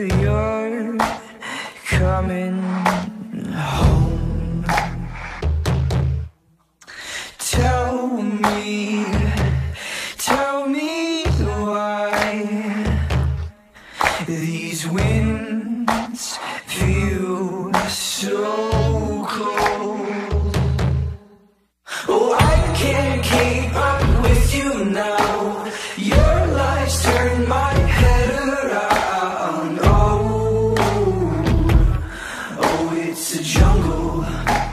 you're coming home. Tell me why these winds feel so cold. Oh, I can't keep up with you now. Your lies turn my head around. Oh, it's a jungle.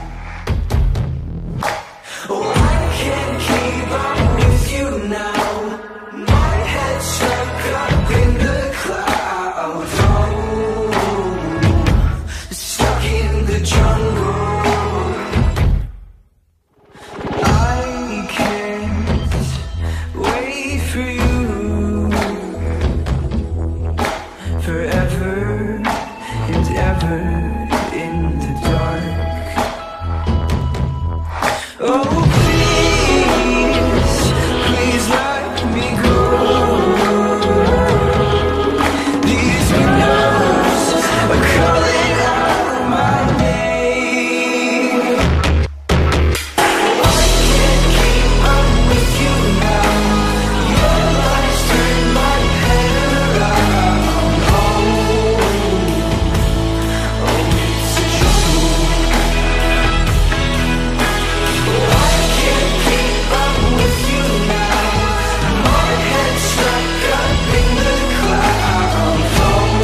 Oh, I can't keep up with you now. My head's stuck up in the clouds. Oh, stuck in the jungle. I can't wait for you forever and ever in the dark. Oh, please let me go. These windows are calling out my name. I can't keep up with you now. Your lies turn my head around. Oh, it's a jungle. I can't keep up with you now. My head's stuck up in the clouds.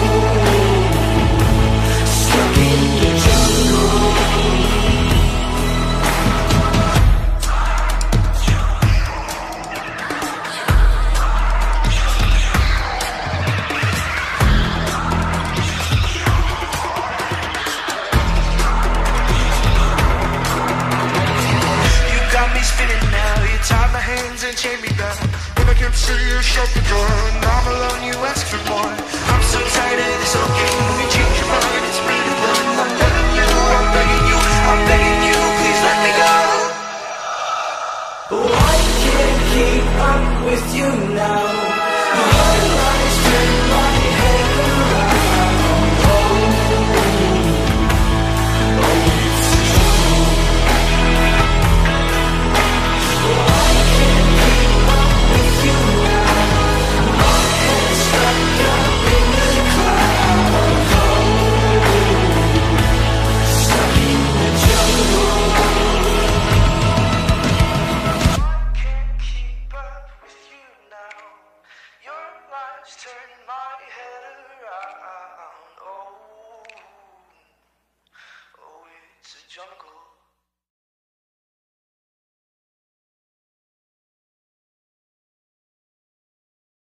Oh, stuck in the jungle. You got me spinning now. You tied my hands and chained me down. When I can't see you, shut the door. And I'm alone, you ask for more. I'm so tired of this old game. When you change your mind, it's me to blame. I'm begging you, I'm begging you, I'm begging you, please let me go. Oh, I can't keep up with you now. Your lies turn my head around. Oh, it's a jungle. Oh, I can't keep up with you now. My head's stuck up in the clouds. Oh, stuck in the jungle. Can't keep up with you now. Your lies turn my head around. Oh, it's a jungle.